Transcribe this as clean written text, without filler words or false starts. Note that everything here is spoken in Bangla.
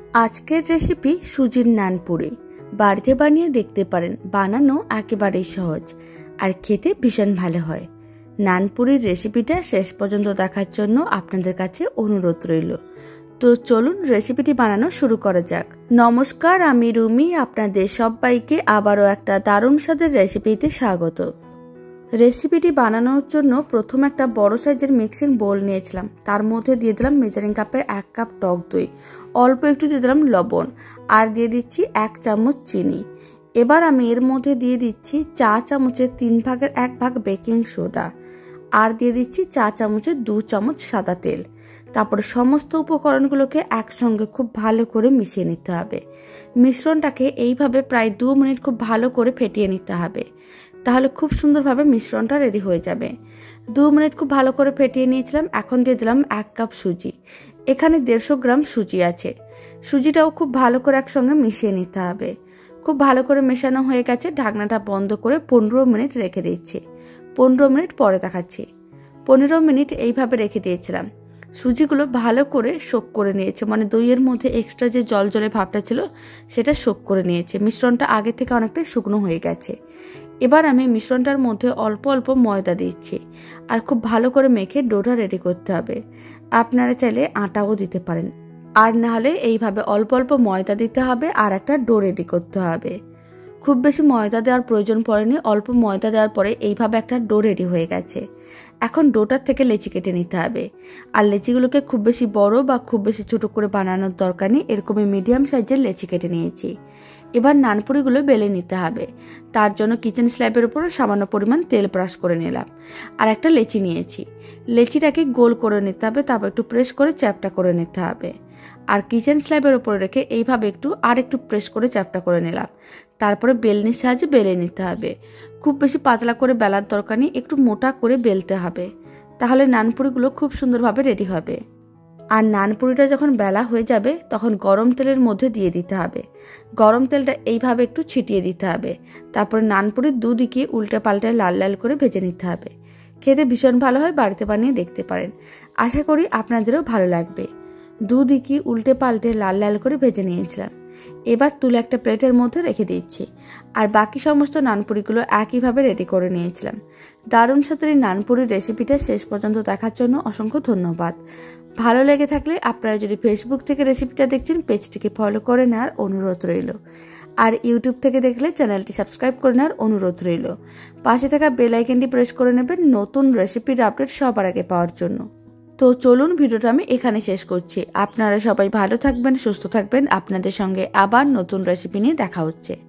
আজকের রেসিপি সুজির নানপুরি। বাড়িতে বানিয়ে দেখতে পারেন, বানানো একেবারেই সহজ আর খেতে ভীষণ ভালো হয়। নানপুরির রেসিপিটা শেষ পর্যন্ত দেখার জন্য আপনাদের কাছে অনুরোধ রইল। তো চলুন রেসিপিটি বানানো শুরু করা যাক। নমস্কার, আমি রুমি, আপনাদের সবাইকে আবারও একটা দারুণ স্বাদের রেসিপিতে স্বাগত। রেসিপিটি বানানোর জন্য প্রথম একটা বড় সাইজের মিক্সিং বোল নিয়েছিলাম। তার মধ্যে দিয়ে দিলাম মেজারিং কাপের 1 কাপ টক দই, অল্প একটু দিয়ে দিলাম লবণ, আর দিয়ে দিচ্ছি 1 চামচ চিনি। এবার আমি এর মধ্যে দিয়ে দিচ্ছি চা চামচের 3 ভাগের 1 ভাগ বেকিং সোডা, আর দিয়ে দিচ্ছি চা চামচের 2 চামচ সাদা তেল। তারপরে সমস্ত উপকরণগুলোকে একসঙ্গে খুব ভালো করে মিশিয়ে নিতে হবে। মিশ্রণটাকে এইভাবে প্রায় 2 মিনিট খুব ভালো করে ফেটিয়ে নিতে হবে, তাহলে খুব সুন্দরভাবে মিশ্রণটা রেডি হয়ে যাবে। 2 মিনিট খুব ভালো করে ফেটিয়ে নিয়েছিলাম। এখন দিয়ে দিলাম 1 কাপ সুজি। এখানে 150 গ্রাম সুজি আছে। সুজিটাও খুব ভালো করে একসঙ্গে মিশিয়ে নিতে হবে। খুব ভালো করে মেশানো হয়ে গেছে। ঢাকনাটা বন্ধ করে 15 মিনিট রেখে দিচ্ছি। 15 মিনিট পরে দেখাচ্ছি। 15 মিনিট এইভাবে রেখে দিয়েছিলাম। সুজিগুলো ভালো করে শোক করে নিয়েছে, মানে দইয়ের মধ্যে এক্সট্রা যে জল জলে ভাবটা ছিল সেটা শোক করে নিয়েছে। মিশ্রণটা আগে থেকে অনেকটাই শুকনো হয়ে গেছে। এবার আমি মিশ্রণটার মধ্যে অল্প অল্প ময়দা দিচ্ছি, আর খুব ভালো করে মেখে ডোটা রেডি করতে হবে। আপনারা চাইলে আটাও দিতে পারেন, আর না হলে এইভাবে অল্প অল্প ময়দা দিতে হবে আর একটা ডো রেডি করতে হবে। খুব বেশি ময়দা দেওয়ার প্রয়োজন পড়েনি, অল্প ময়দা দেওয়ার পরে এইভাবে একটা ডো রেডি হয়ে গেছে। এখন ডোটার থেকে লেচি কেটে নিতে হবে। আর লেচিগুলোকে খুব বেশি বড় বা খুব বেশি ছোট করে বানানোর দরকার নেই, এরকমই মিডিয়াম সাইজের লেচি কেটে নিয়েছি। এবার নানপুরিগুলো বেলে নিতে হবে। তার জন্য কিচেন স্ল্যাবের উপর সামান্য পরিমাণ তেল ব্রাশ করে নিলাম, আর একটা লেচি নিয়েছি। লেচিটাকে গোল করে নিতে হবে, তারপর একটু প্রেস করে চ্যাপটা করে নিতে হবে। আর কিচেন স্ল্যাবের উপরে রেখে এইভাবে একটু প্রেস করে চ্যাপটা করে নিলাম। তারপরে বেলনির সাহায্যে বেলে নিতে হবে। খুব বেশি পাতলা করে বেলার দরকার নেই, একটু মোটা করে বেলতে হবে, তাহলে নানপুরিগুলো খুব সুন্দরভাবে রেডি হবে। আর নানপুরিটা যখন বেলা হয়ে যাবে তখন গরম তেলের মধ্যে দিয়ে দিতে হবে। গরম তেলটা এইভাবে একটু ছিটিয়ে দিতে হবে। তারপরে নানপুরির দুদিকে উল্টে পাল্টে লাল লাল করে ভেজে নিতে হবে। খেতে ভীষণ ভালো হয়, বাড়িতে বানিয়ে দেখতে পারেন। আশা করি আপনাদেরও ভালো লাগবে। দুদিকে উল্টে পাল্টে লাল লাল করে ভেজে নিয়েছিলাম। এবার তুলে একটা প্লেটের মধ্যে রেখে দিচ্ছি। আর বাকি সমস্ত নানপুরিগুলো একইভাবে রেডি করে নিয়েছিলাম। দারুণ স্বাদের এই নানপুরির রেসিপিটা শেষ পর্যন্ত দেখার জন্য অসংখ্য ধন্যবাদ। ভালো লেগে থাকলে আপনারা যদি ফেসবুক থেকে রেসিপিটা দেখছেন, পেজটিকে ফলো করে নেওয়ার অনুরোধ রইল। আর ইউটিউব থেকে দেখলে চ্যানেলটি সাবস্ক্রাইব করে নেওয়ার অনুরোধ রইল। পাশে থাকা বেল আইকনটি প্রেস করে নেবেন নতুন রেসিপির আপডেট সবার আগে পাওয়ার জন্য। তো চলুন, ভিডিওটা আমি এখানে শেষ করছি। আপনারা সবাই ভালো থাকবেন, সুস্থ থাকবেন। আপনাদের সঙ্গে আবার নতুন রেসিপি নিয়ে দেখা হচ্ছে।